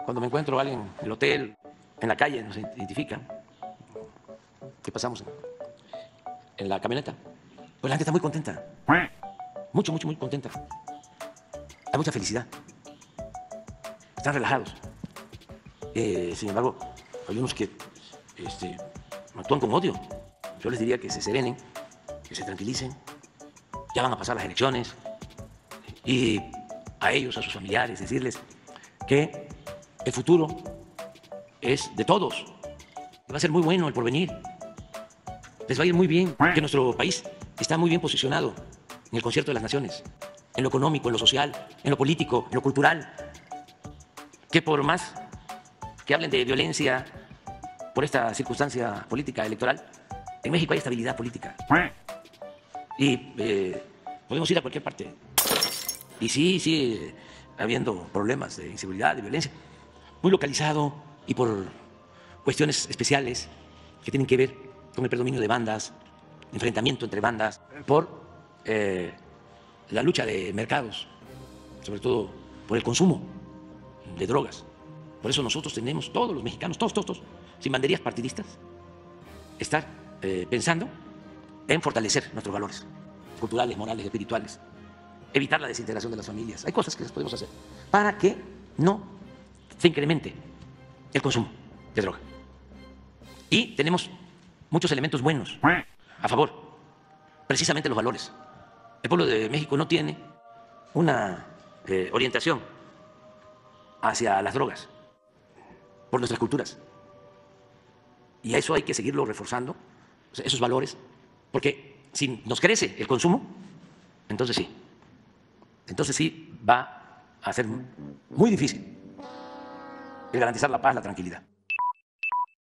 Cuando me encuentro a alguien en el hotel, en la calle, nos identifican, ¿qué pasamos en la camioneta? Pues la gente está muy contenta. Mucho, mucho, muy contenta. Hay mucha felicidad. Están relajados. Sin embargo, hay unos que actúan con odio. Yo les diría que se serenen, que se tranquilicen. Ya van a pasar las elecciones. Y a ellos, a sus familiares, decirles que el futuro es de todos. Va a ser muy bueno el porvenir. Les va a ir muy bien, que nuestro país está muy bien posicionado en el concierto de las naciones, en lo económico, en lo social, en lo político, en lo cultural. Que por más que hablen de violencia por esta circunstancia política electoral, en México hay estabilidad política. Y podemos ir a cualquier parte. Y sí, sigue habiendo problemas de inseguridad, de violencia, muy localizado y por cuestiones especiales que tienen que ver con el predominio de bandas, enfrentamiento entre bandas, por la lucha de mercados, sobre todo por el consumo de drogas. Por eso nosotros tenemos, todos los mexicanos, todos, sin banderías partidistas, estar pensando en fortalecer nuestros valores culturales, morales, espirituales, evitar la desintegración de las familias. Hay cosas que podemos hacer para que no se incremente el consumo de droga. Y tenemos muchos elementos buenos a favor, precisamente los valores. El pueblo de México no tiene una orientación hacia las drogas por nuestras culturas. Y a eso hay que seguirlo reforzando, esos valores, porque si nos crece el consumo, entonces sí va a ser muy difícil el garantizar la paz, la tranquilidad.